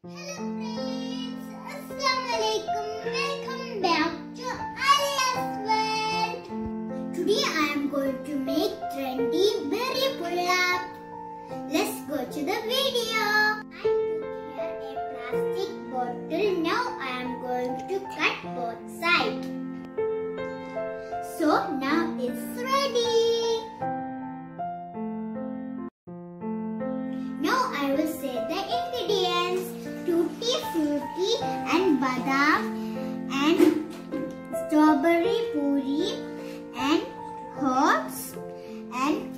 Hello friends, Assalamualaikum. Welcome back to Alia's World. Today I am going to make trendy berry pull-up. Let's go to the video. I took here a plastic bottle. Now I am going to cut both sides. So now it's ready. Now I will say the ingredients: tutti frutti and badam and strawberry puri and herbs and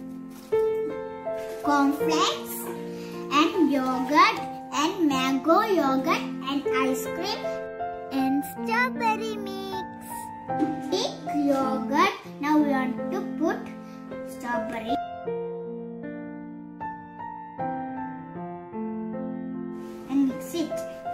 cornflakes and yogurt and mango yogurt and ice cream and strawberry mix. Take yogurt. Now we want to put strawberry and mix it.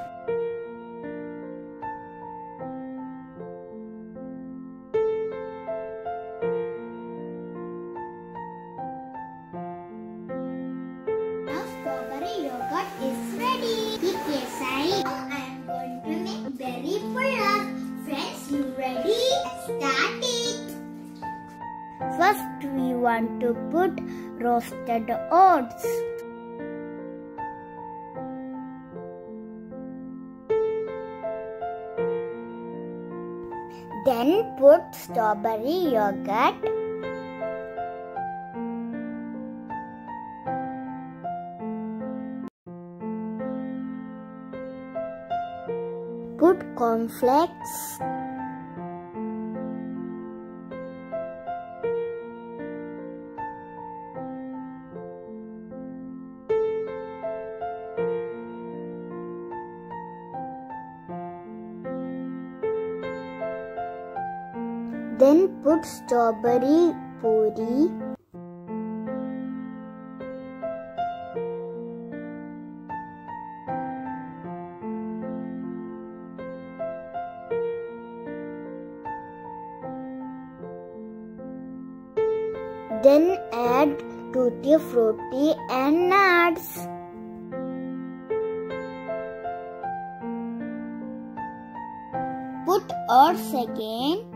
Now strawberry yogurt is ready. Now I am going to make berry pull-up. Friends, you ready? Let's start it. First we want to put roasted oats. Then put strawberry yogurt. Put cornflakes. Then put strawberry puri. Then add tutti frutti and nuts. Put oats again.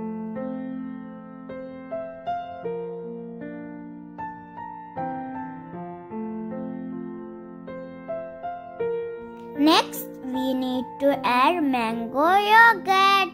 Next, we need to add mango yogurt.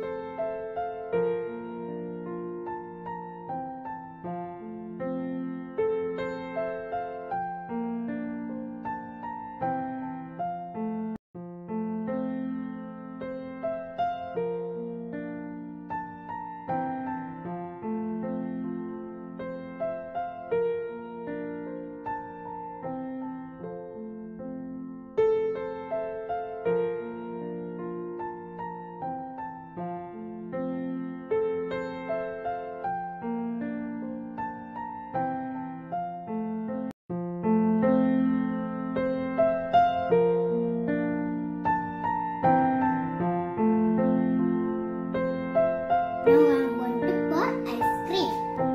Now I'm going to pour ice cream.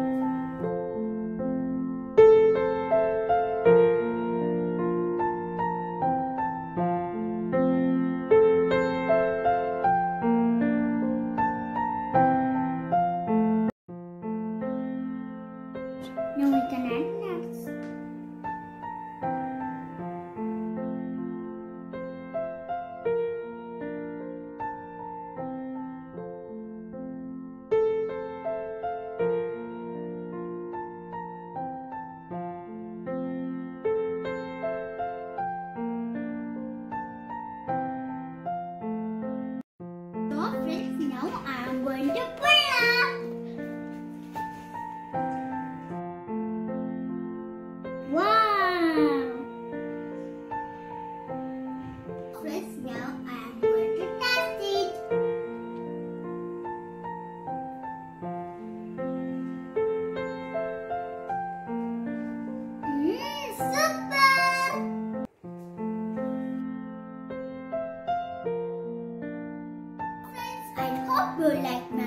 Now we can add nuts. So friends, now I am going to pull up. Wow! Friends, now I am going to test it. Super! Friends, I hope you like my